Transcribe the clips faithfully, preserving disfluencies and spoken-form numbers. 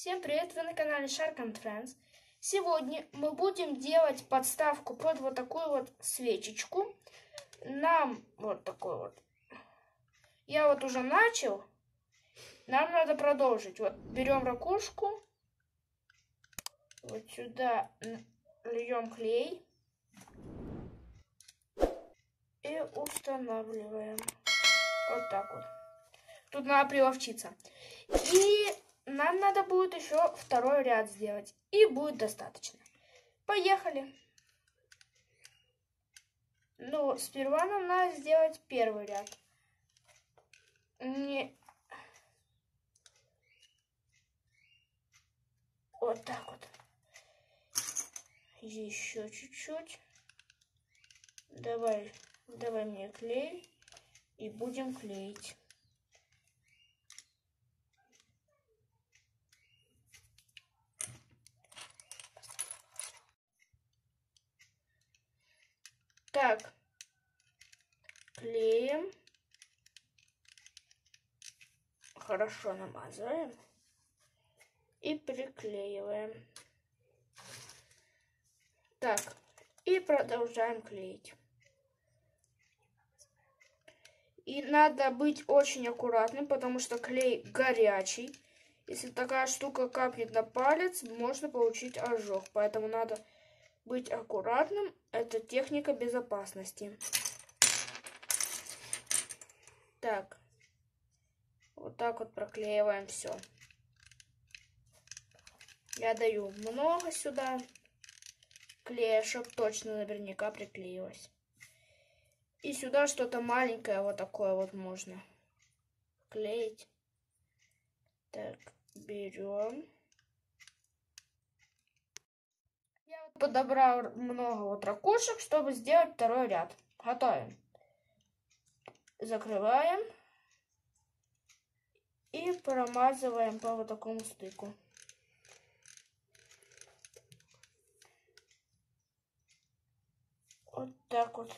Всем привет! Вы на канале Shark and Friends. Сегодня мы будем делать подставку под вот такую вот свечечку. Нам вот такой вот. Я вот уже начал. Нам надо продолжить. Вот берем ракушку. Вот сюда льем клей. И устанавливаем. Вот так вот. Тут надо приловчиться. И нам надо будет еще второй ряд сделать. И будет достаточно. Поехали. Ну, сперва нам надо сделать первый ряд. Не... Вот так вот. Еще чуть-чуть. Давай, давай мне клей. И будем клеить. Так, клеим, хорошо намазываем и приклеиваем. Так, и продолжаем клеить. И надо быть очень аккуратным, потому что клей горячий. Если такая штука капнет на палец, можно получить ожог. Поэтому надо быть аккуратным. Это техника безопасности. Так. Вот так вот проклеиваем все. Я даю много сюда клея, чтобы точно наверняка приклеилось. И сюда что-то маленькое вот такое вот можно клеить. Так, берем. Я вот подобрал много вот ракушек, чтобы сделать второй ряд. Готовим. Закрываем. И промазываем по вот такому стыку. Вот так вот.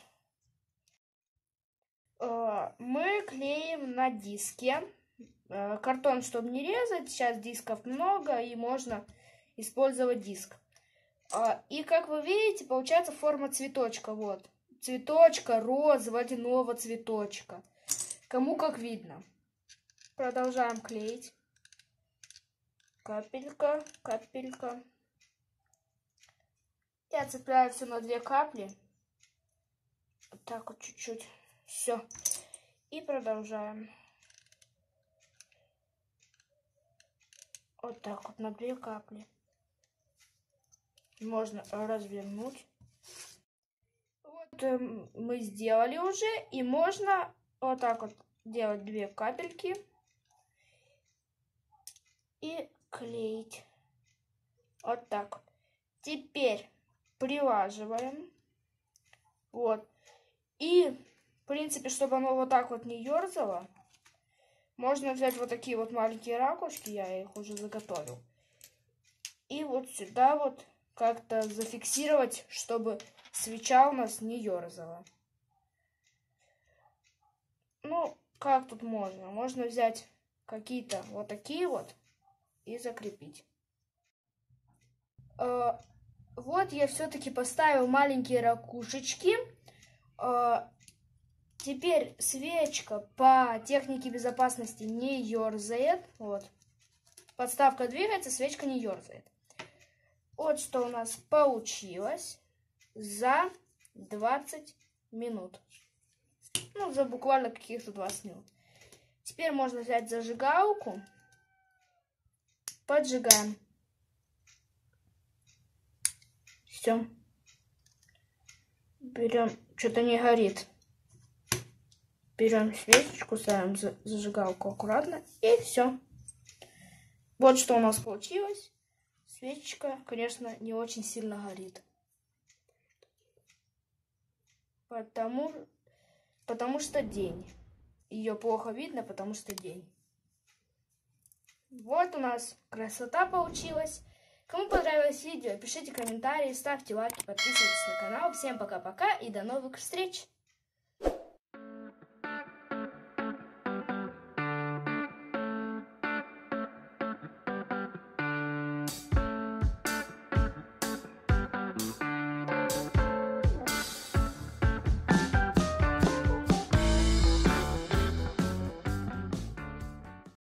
Мы клеим на диске. Картон, чтобы не резать. Сейчас дисков много и можно использовать диск. И как вы видите, получается форма цветочка. Вот. Цветочка, розы, водяного цветочка. Кому как видно. Продолжаем клеить. Капелька, капелька. Я цепляю все на две капли. Вот так вот чуть-чуть. Все. И продолжаем. Вот так вот на две капли. Можно развернуть. Вот э, мы сделали уже. И можно вот так вот делать две капельки. И клеить. Вот так вот. Теперь прилаживаем. Вот. И, в принципе, чтобы оно вот так вот не ерзало, можно взять вот такие вот маленькие ракушки. Я их уже заготовил. И вот сюда вот как-то зафиксировать, чтобы свеча у нас не ерзала. Ну, как тут можно? Можно взять какие-то вот такие вот и закрепить. Э, вот я все-таки поставил маленькие ракушечки. Э, теперь свечка по технике безопасности не ерзает. Вот. Подставка двигается, свечка не ерзает. Вот что у нас получилось за двадцать минут. Ну, за буквально каких-то двадцать минут. Теперь можно взять зажигалку. Поджигаем. Все. Берем. Что-то не горит. Берем свечечку, ставим зажигалку аккуратно. И все. Вот что у нас получилось. Свечечка, конечно, не очень сильно горит. Потому, потому что день. Ее плохо видно, потому что день. Вот у нас красота получилась. Кому понравилось видео, пишите комментарии, ставьте лайки, подписывайтесь на канал. Всем пока-пока и до новых встреч!